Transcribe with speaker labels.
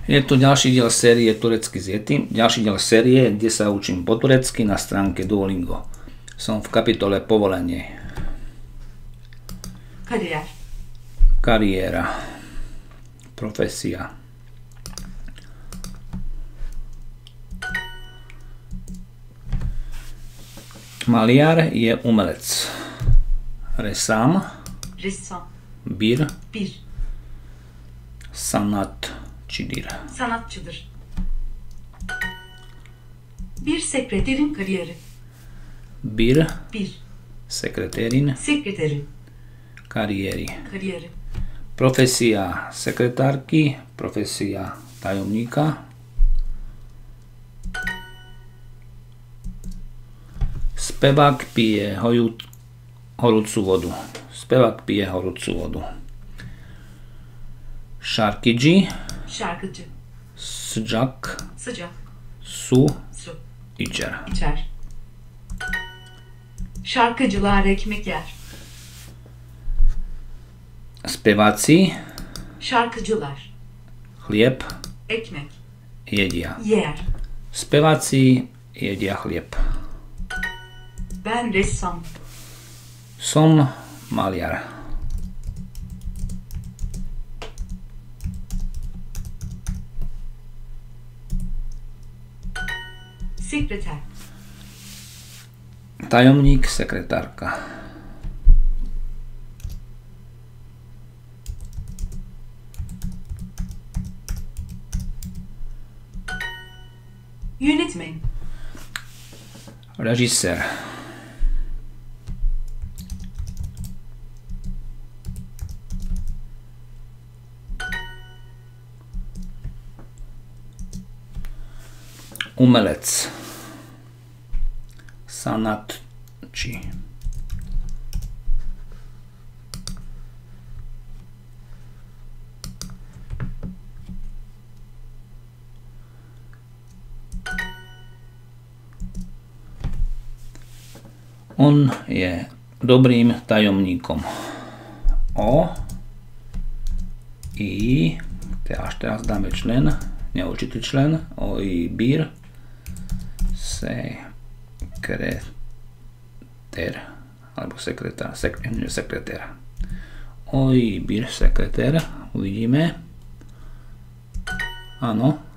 Speaker 1: Je tu ďalší diel série Turecky s Yetim. Ďalší diel série, kde sa učím po turecky na stránke Duolingo. Som v kapitole Povolenie.
Speaker 2: Kariér.
Speaker 1: Kariéra. Profesia. Maliar je umelec. Ressam.
Speaker 2: Ressam.
Speaker 1: Bir.
Speaker 2: Bir.
Speaker 1: Sanatçıdır.
Speaker 2: Sanatçıdır. Bir sekreterin kariyeri.
Speaker 1: Bir
Speaker 2: Bir.
Speaker 1: sekreterin
Speaker 2: Sekreterin
Speaker 1: kariéry.
Speaker 2: kariyeri.
Speaker 1: Profesia sekretárky, profesia tajomníka. Spevák pije horúcu vodu. Spevák pije horúcu vodu. Şarkıcı
Speaker 2: Şarkıcı.
Speaker 1: sıcak
Speaker 2: Sıcak.
Speaker 1: su
Speaker 2: Su.
Speaker 1: içer.
Speaker 2: İçer. Şarkıcılar ekmek yer.
Speaker 1: Speváci
Speaker 2: Şarkıcılar
Speaker 1: chlieb
Speaker 2: ekmek
Speaker 1: jedia.
Speaker 2: yer.
Speaker 1: Speváci jedia chlieb.
Speaker 2: Ben ressam.
Speaker 1: Som maliar.
Speaker 2: Sekreter.
Speaker 1: Tajomník, sekretárka.
Speaker 2: Yönetmen.
Speaker 1: Režisér. Umelec. Sanatçı. On je dobrým tajomníkom. Až teraz dáme člen, neurčitý člen. Bir sekretér, alebo sekretár, sekretér. Bir sekretér, uvidíme. Áno.